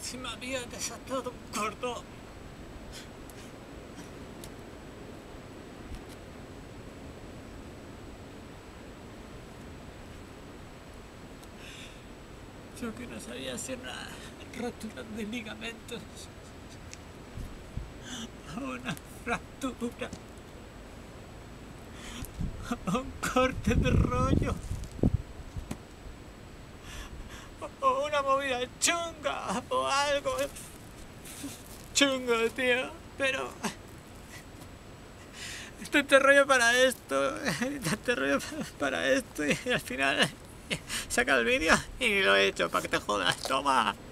Se me había desatado un cordón. Yo que no sabía si era una rotura de ligamentos o una fractura o un corte de rollo o una movida chunga o algo chungo, tío. Pero tanto rollo para esto, tanto rollo para esto y al final saca el vídeo y lo he hecho para que te jodas. Toma.